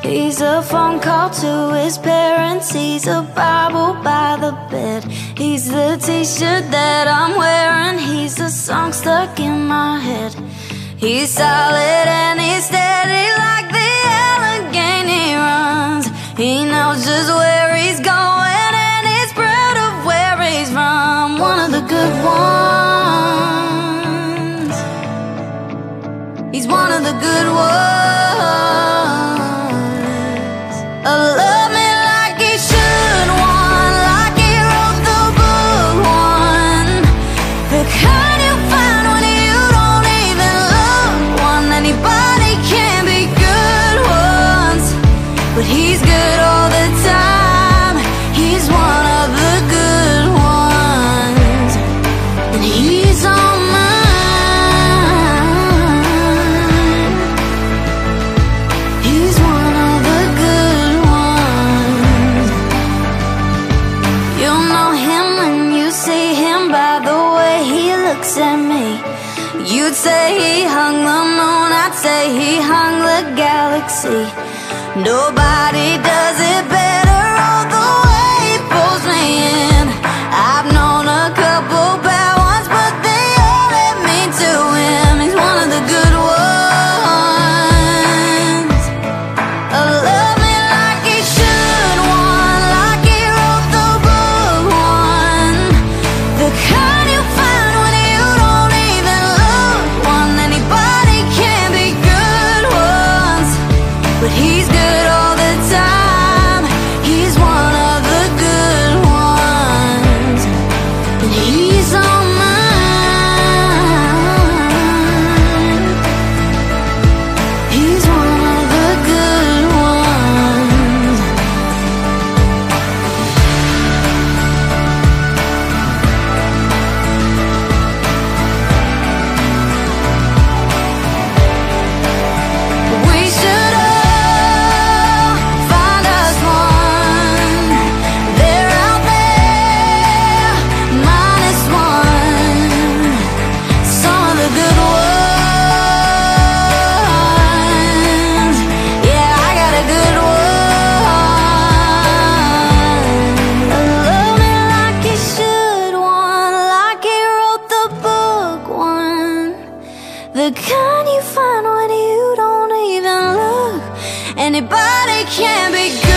He's a phone call to his parents. He's a Bible by the bed. He's the t-shirt that I'm wearing. He's a song stuck in my head. He's solid and he's steady like the Allegheny runs. He knows just where he's going and he's proud of where he's from. One of the good ones. He's one of the good ones. Love me like he should, one like he wrote the book, one the kind you find when you don't even look, one anybody can be good ones, but he's good all the time. He's one of the good ones, and he's on mine. He's one of the good ones. You'll know him when you see him by the way he looks at me. You'd say he hung the moon, I'd say he hung the galaxy. Nobody does it better, all the way he pulls me in. I've known a couple bad ones, but they all led me to him. He's one of the good ones. Love me like he should, one like he wrote the book, one the kind you find when you don't even look, one anybody can be good ones, but he's good all the time. He's one of the good ones, and he's on mine. He's one of the good ones. We should all find us one. They're out there, minus one. Some of the good ones. Yeah, I got a good one. Love me like he should, one like he wrote the book, one the kind you find when you don't even look. Anybody can be good.